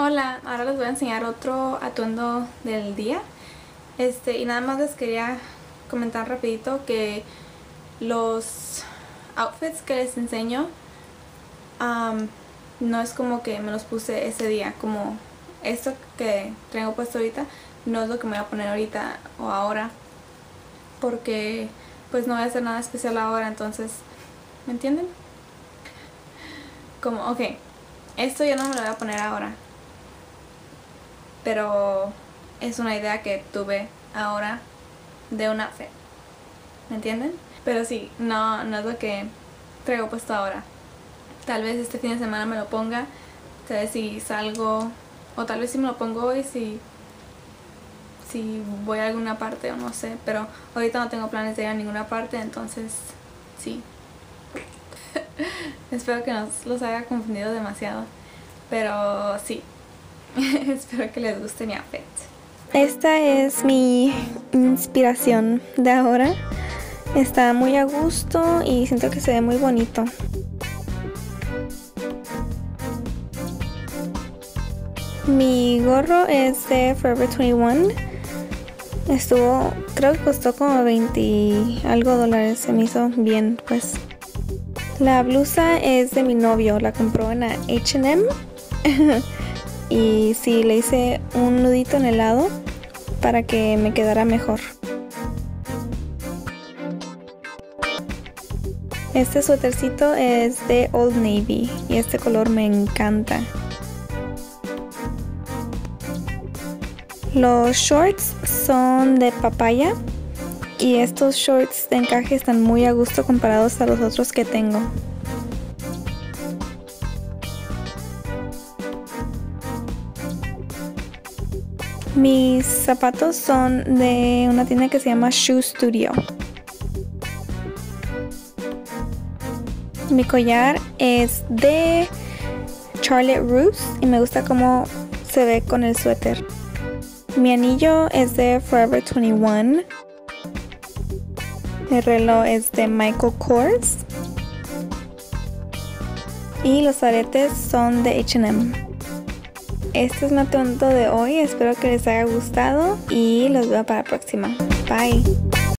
Hola, ahora les voy a enseñar otro atuendo del día. Y nada más les quería comentar rapidito que los outfits que les enseño no es como que me los puse ese día, como esto que traigo puesto ahorita no es lo que me voy a poner ahorita o ahora, porque pues no voy a hacer nada especial ahora, entonces, ¿me entienden? Como, ok, esto yo no me lo voy a poner ahora, pero es una idea que tuve ahora de un outfit, ¿me entienden? Pero sí, no es lo que traigo puesto ahora. Tal vez este fin de semana me lo ponga, tal vez si salgo, o tal vez si me lo pongo hoy, si voy a alguna parte o no sé, pero ahorita no tengo planes de ir a ninguna parte, entonces sí. Espero que no los haya confundido demasiado, pero sí. Espero que les guste mi outfit. Esta es mi inspiración de ahora. Está muy a gusto y siento que se ve muy bonito. Mi gorro es de Forever 21. Creo que costó como 20 y algo dólares. Se me hizo bien, pues. La blusa es de mi novio. La compró en H&M. Y sí, le hice un nudito en el lado para que me quedara mejor. Este suétercito es de Old Navy y este color me encanta. Los shorts son de papaya y estos shorts de encaje están muy a gusto comparados a los otros que tengo. Mis zapatos son de una tienda que se llama Shoe Studio. Mi collar es de Charlotte Russe y me gusta cómo se ve con el suéter. Mi anillo es de Forever 21. El reloj es de Michael Kors. Y los aretes son de H&M. Este es mi atuendo de hoy. Espero que les haya gustado y los veo para la próxima. Bye.